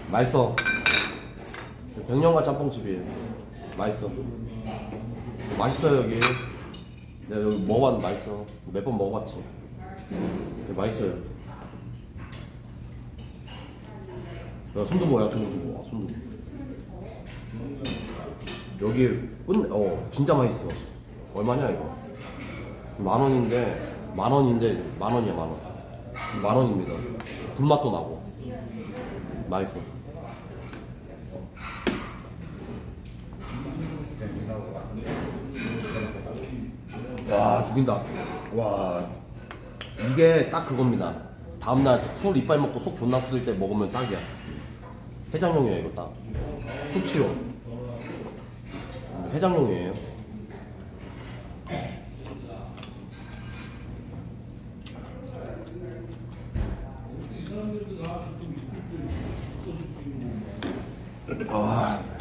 맛있어. 백년가 짬뽕집이에요. 맛있어. 맛있어요 여기. 내가 여기 먹어봤는데 맛있어. 몇 번 먹어봤지. 맛있어요. 야, 순두부야 순두부. 와, 순두부. 여기 진짜 맛있어. 얼마냐 이거? 10,000원인데 만원이야 만원. 만원입니다. 불맛도 나고 맛있어. 와 죽인다. 와 이게 딱 그겁니다. 다음날 술 이빨 먹고 속 존나 쓸 때 먹으면 딱이야. 해장용이에요 이거 딱. 숙취용 해장용이에요. 아.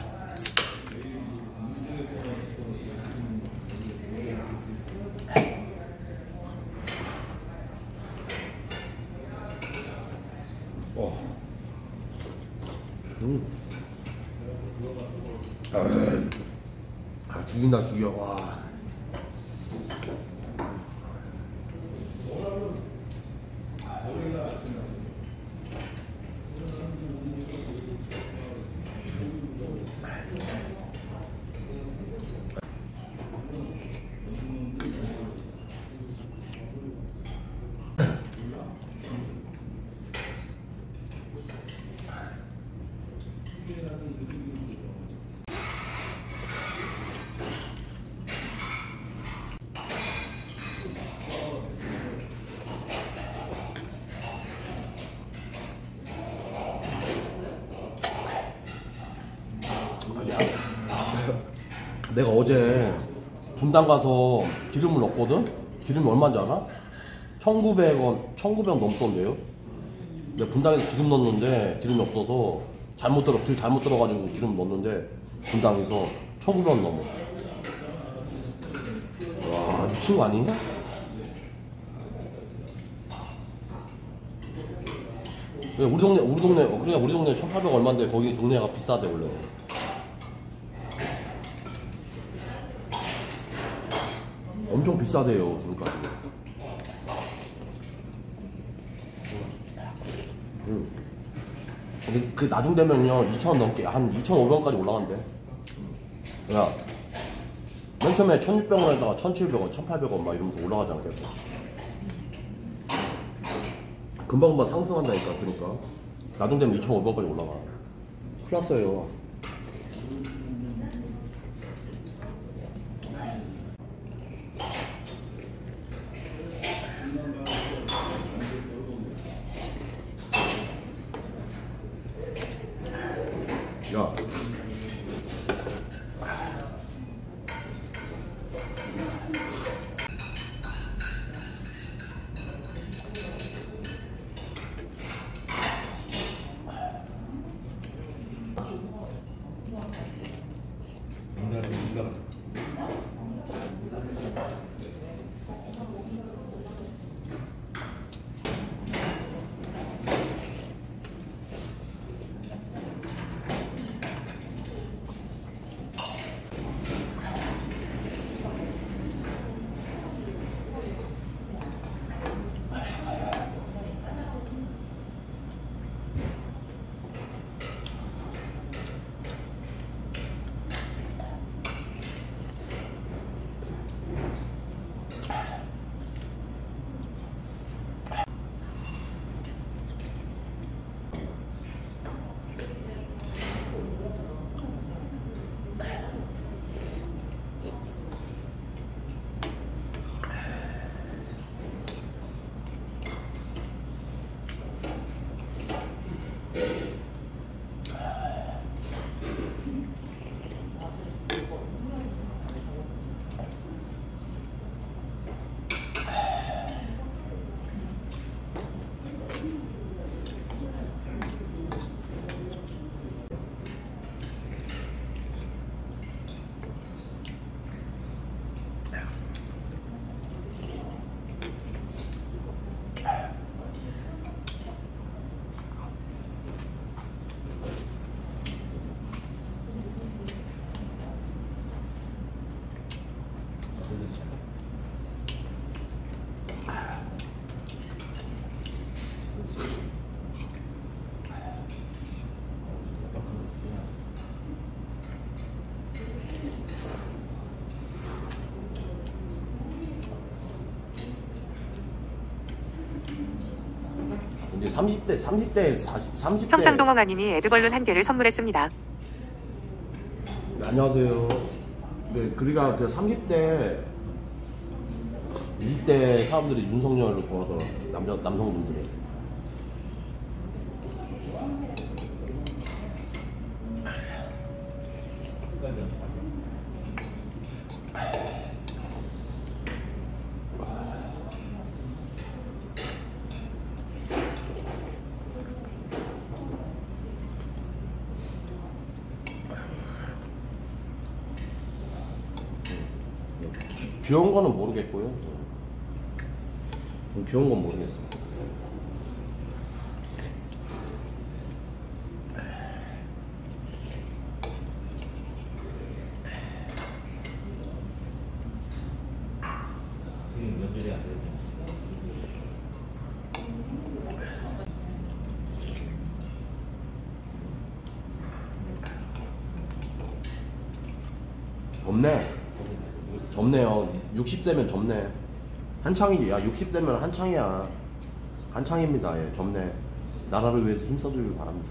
죽인다 죽여. 와. 내가 어제 분당 가서 기름을 넣었거든? 기름이 얼마인지 알아? 1,900원, 1,900원 넘던데요? 내가 분당에서 기름 넣었는데 기름이 없어서 길 잘못 들어가지고 기름 넣었는데 분당에서 1,900원 넘어. 와 미친 거 아니냐? 우리 동네 1,800 얼마인데 거기 동네가 비싸대 원래. 엄청 비싸대요. 그러니까. 근데 그 나중 되면요 2,000원 넘게 한 2,500원까지 올라간대. 야, 맨 처음에 1,600원에다가 1,700원, 1,800원 막 이러면서 올라가지 않겠어? 금방금방 상승한다니까. 그러니까 나중 되면 2,500원까지 올라가. 큰일 났어요. 야. 이제 30대 40, 30대. 평창동어마님이 에드벌룬 한 개를 선물했습니다. 네, 안녕하세요. 네, 그러니까 그 30대 20대 사람들이 윤석열을 좋아하더라. 남성분들이. 귀여운 거는 모르겠고요. 귀여운 건 모르겠어요. 지금 몇 줄이 안 되죠? 젊네요. 60세면 젊네. 한창이지. 야, 60세면 한창이야. 한창입니다. 예, 젊네. 나라를 위해서 힘써주길 바랍니다.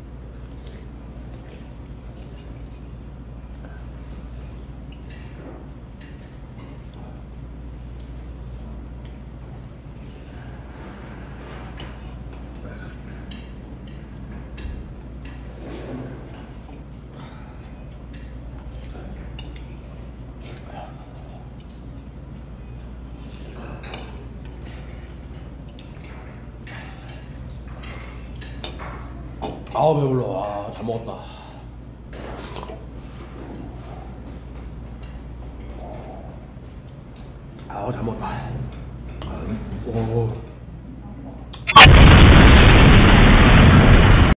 아우 배불러. 와, 잘 먹었다. 아우 잘 먹었다. 오.